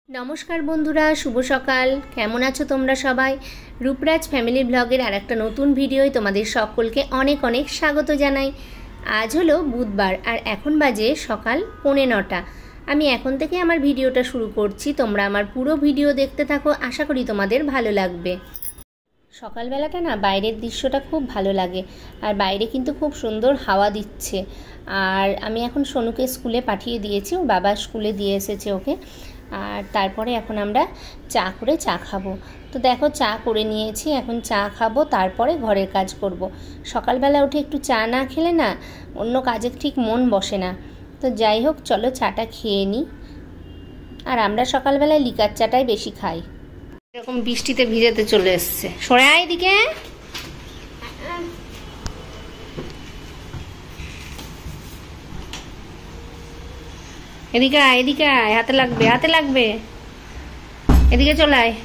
নমস্কার বন্ধুরা, শুভ সকাল। কেমন আছো তোমরা সবাই? রূপরাজ ফ্যামিলি ব্লগের আর একটা নতুন ভিডিওয় তোমাদের সকলকে অনেক অনেক স্বাগত জানাই। আজ হলো বুধবার আর এখন বাজে সকাল 9:45। আমি এখন থেকে আমার ভিডিওটা শুরু করছি। তোমরা আমার পুরো ভিডিও দেখতে থাকো, আশা করি তোমাদের ভালো লাগবে। সকালবেলাটা না বাইরের দৃশ্যটা খুব ভালো লাগে, আর বাইরে কিন্তু খুব সুন্দর হাওয়া দিচ্ছে। আর আমি এখন সোনুকে স্কুলে পাঠিয়ে দিয়েছি, ওর বাবা স্কুলে দিয়ে এসেছে ওকে। আর তারপরে এখন আমরা চা খাবো। তো দেখো চা করে নিয়েছি, এখন চা খাবো, তারপরে ঘরের কাজ করব। সকালবেলা উঠে একটু চা না খেলে না অন্য কাজে ঠিক মন বসে না। তো যাই হোক, চলো চাটা খেয়ে নিই। আর আমরা সকালবেলায় লিকার চাটাই বেশি খাই। এরকম বৃষ্টিতে ভিজেতে চলে এসছে। সরে আয় এদিকে। এদিকে আয়, এদিকে আয়, হাতে লাগবে। এদিকে চলে আয়।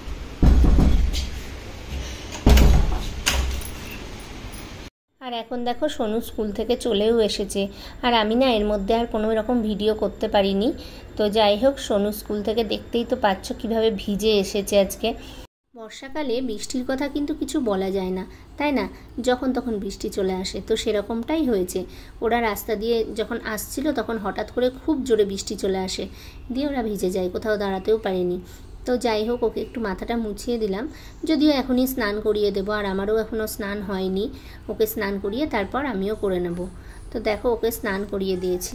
আর এখন দেখো সোনু স্কুল থেকে চলেও এসেছে, আর আমি না এর মধ্যে আর কোনো রকম ভিডিও করতে পারিনি। তো যাই হোক, সোনু স্কুল থেকে দেখতেই তো পাচ্ছ কিভাবে ভিজে এসেছে আজকে। বর্ষাকালে বৃষ্টির কথা কিন্তু কিছু বলা যায় না, তাই না? যখন তখন বৃষ্টি চলে আসে, তো সেরকমটাই হয়েছে। ওরা রাস্তা দিয়ে যখন আসছিল তখন হঠাৎ করে খুব জোরে বৃষ্টি চলে আসে, দিয়ে ওরা ভিজে যায়, কোথাও দাঁড়াতেও পারেনি। তো যাই হোক, ওকে একটু মাথাটা মুছিয়ে দিলাম, যদিও এখনই স্নান করিয়ে দেবো, আর আমারও এখনও স্নান হয়নি। ওকে স্নান করিয়ে তারপর আমিও করে নেব। তো দেখো, ওকে স্নান করিয়ে দিয়েছি।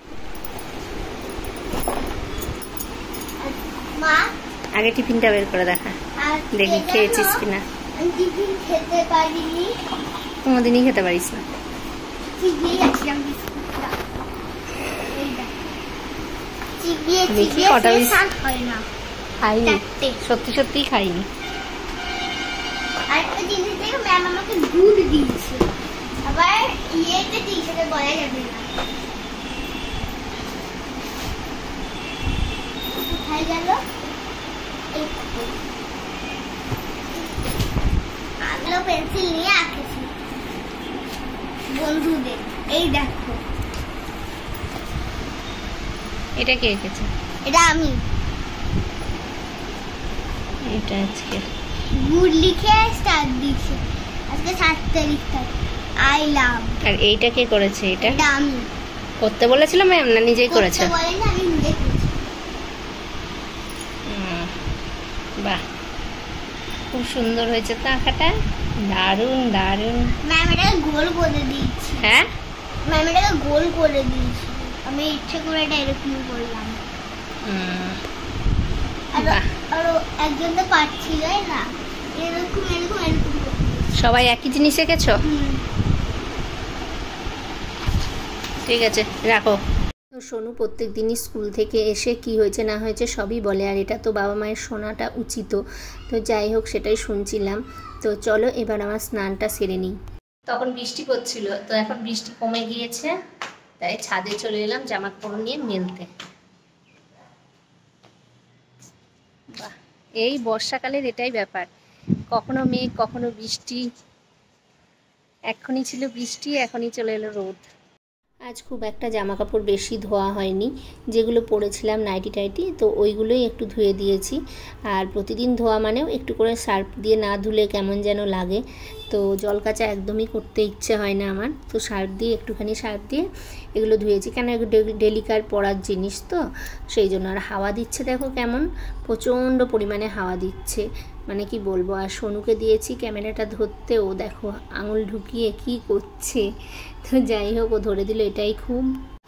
আগে টিফিনটা বের করে দেখা, দেখি খেয়েছিস কিনা। টিফিন খেতে পারিনি। কোনোদিনই খেতে পারিস না। দেখি কটা খাইনি, সত্যি খাইনি। আরেকটা জিনিস দেখো, ম্যাম আমাকে দুধ দিয়েছে, আবার ইয়েতে দিয়েছে, বলা যাবে না। কোথায় গেল? আলো পেন্সিল নিয়ে আঁকেছি বন্ধুদের। এই দেখো, এটা কে এঁকেছে? এটা আমি। এটা আজকে গুড লিখে স্টার দিয়েছি। আজকে 7 তারিখ থাকে। I love. আর এইটা কে করেছে? এটা আমি করতে বলেছিলাম ম্যাম, না নিজেই করেছে? বলেন, আমি নিজে করেছি। বাহ, খুব সুন্দর হয়েছে তো আঁকাটা, দারুণ। ম্যাম এটাকে গোল করে দিয়েছি। হ্যাঁ, ম্যাম এটাকে গোল করে দিয়েছি, আমি ইচ্ছে করে এটা এরকম করলাম। আর একজন তো পারছিল না, এরকম। সবাই একই জিনিস এঁকেছো? ঠিক আছে, রাখো। তো সোনু প্রত্যেক দিনই স্কুল থেকে এসে কি হয়েছে না হয়েছে সবই বলে, আর এটা তো বাবা মায়ের শোনাটা উচিত। তো যাই হোক, সেটাই শুনছিলাম। তো চলো এবার আমার স্নানটা সেরে নিই। তখন বৃষ্টি পড়ছিল, তো এখন বৃষ্টি কমে গিয়েছে, তাই ছাদে চলে এলাম জামা কাপড় নিয়ে মেলতে। বাহ, এই বর্ষাকালের এটাই ব্যাপার, কখনো মেঘ কখনো বৃষ্টি। এখনই ছিল বৃষ্টি, এখনই চলে এলো রোদ। আজ খুব একটা জামা কাপড় বেশি ধোয়া হয়নি, যেগুলো পরেছিলাম নাইটি টাইটি, তো ওইগুলোই একটু ধুয়ে দিয়েছি। আর প্রতিদিন ধোয়া মানেও একটু করে সার্ফ দিয়ে না ধুলে কেমন যেন লাগে, তো জল কাচা একদমই করতে ইচ্ছে হয় না আমার। তো একটুখানি সার্ফ দিয়ে এগুলো ধুয়েছি, কেন ডেলিকার পরার জিনিস তো সেই জন্য। আর হাওয়া দিচ্ছে দেখো কেমন, প্রচণ্ড পরিমাণে হাওয়া দিচ্ছে, মানে কি বলবো। আর সোনুকে দিয়েছি ক্যামেরাটা ধরতে, ও দেখো আঙুল ঢুকিয়ে কি করছে। তো যাই হোক, ও ধরে দিল, এটাই খুব।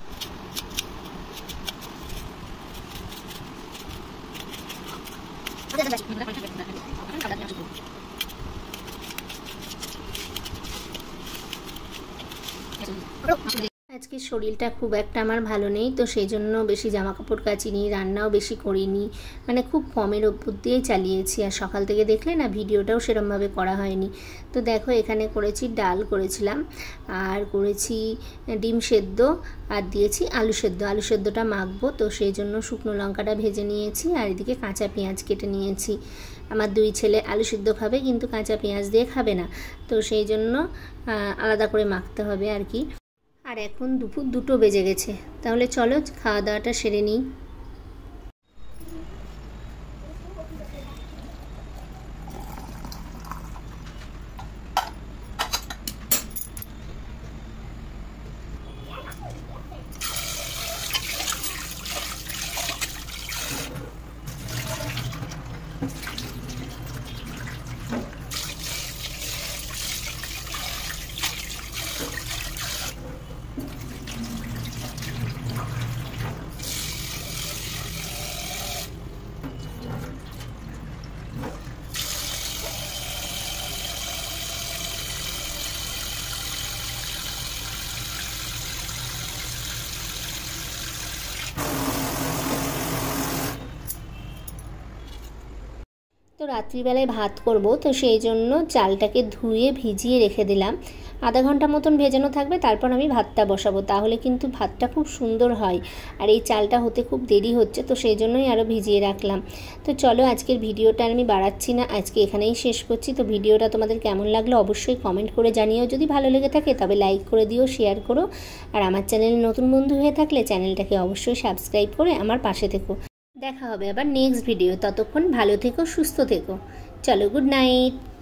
আজকে শরীরটা খুব একটা আমার ভালো নেই, তো সেই জন্য বেশি জামা কাপড় কাচিনি, রান্নাও বেশি করিনি, মানে খুব কমের ওপর দিয়েই চালিয়েছি। আর সকাল থেকে দেখলে না ভিডিওটাও সেরমভাবে করা হয়নি। তো দেখো, এখানে করেছি ডাল করেছিলাম, আর করেছি ডিম সেদ্ধ, আর দিয়েছি আলু সেদ্ধ। আলু সেদ্ধটা মাখবো, তো সেই জন্য শুকনো লঙ্কাটা ভেজে নিয়েছি, আর এদিকে কাঁচা পেঁয়াজ কেটে নিয়েছি। আমার 2 ছেলে আলু সিদ্ধ খাবে, কিন্তু কাঁচা পেঁয়াজ দিয়ে খাবে না, তো সেই জন্য আলাদা করে মাখতে হবে আর কি। আর এখন দুপুর 2টো বেজে গেছে, তাহলে চলো খাওয়া দাওয়াটা সেরে নিই। তো রাত্রিবেলায় ভাত করব, তো সেই জন্য চালটাকে ধুয়ে ভিজিয়ে রেখে দিলাম। আধা ঘন্টা মতন ভেজানো থাকবে, তারপর আমি ভাতটা বসাবো, তাহলে কিন্তু ভাতটা খুব সুন্দর হয়। আর এই চালটা হতে খুব দেরি হচ্ছে, তো সেই জন্যই আরও ভিজিয়ে রাখলাম। তো চলো আজকের ভিডিওটা আমি বাড়াচ্ছি না, আজকে এখানেই শেষ করছি। তো ভিডিওটা তোমাদের কেমন লাগলো অবশ্যই কমেন্ট করে জানিও। যদি ভালো লেগে থাকে তবে লাইক করে দিও, শেয়ার করো। আর আমার চ্যানেলে নতুন বন্ধু হয়ে থাকলে চ্যানেলটাকে অবশ্যই সাবস্ক্রাইব করে আমার পাশে থেকো। দেখা হবে আবার নেক্সট ভিডিও। ততক্ষণ ভালো থেকো, সুস্থ থেকো। চলো, গুড নাইট।